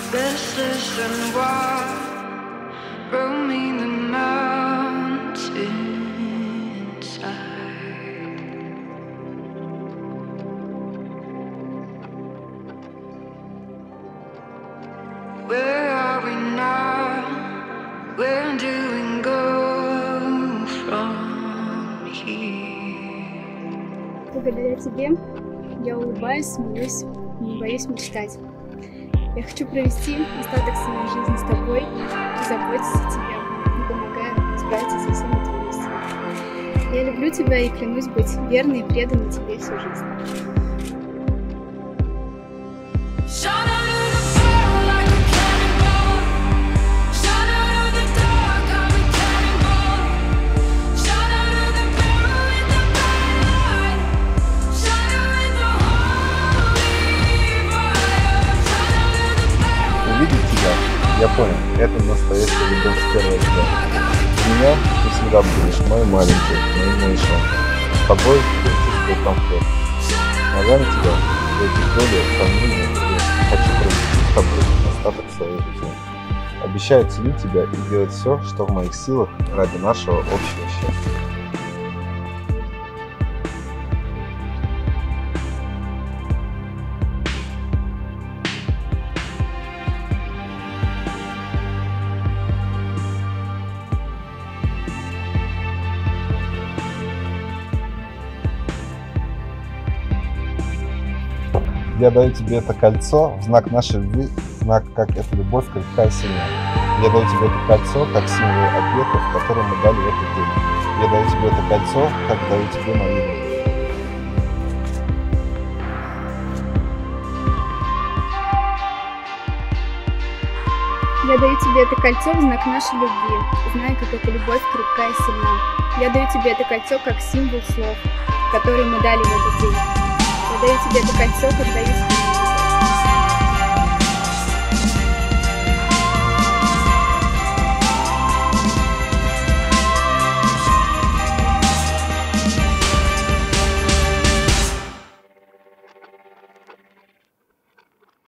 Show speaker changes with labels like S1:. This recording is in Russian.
S1: restless and wild, roaming the mountainside. Where are we now? Where do we go from here?
S2: Благодаря тебе я улыбаюсь, смеюсь, не боюсь мечтать. Я хочу провести остаток своей жизни с тобой и заботиться о тебе, и помогая справиться со всеми трудностями. Я люблю тебя и клянусь быть верной и преданной тебе всю жизнь.
S3: Увидеть тебя, я понял, это настоящая любовь с первого взгляда. Для меня ты всегда будешь мой маленький, мой малышом. С тобой я чувствую комфорт. Смотря на тебя, я чувствую сомнения, и хочу провести с тобой остаток своей жизни. Обещаю ценить тебя и делать все, что в моих силах ради нашего общего счастья. Я даю тебе это кольцо в знак нашей любви, в знак, как эта любовь крепка и сильна. Я даю тебе это кольцо как символ обетов, которые мы дали в этот день. Я даю тебе это кольцо, как даю тебе мою любовь.
S2: Я даю тебе это кольцо в знак нашей любви, зная, как эта любовь крепка и сильна. Я даю тебе это кольцо как символ слов, которые мы дали в этот день. Я даю тебе это кольцо, как даю тебе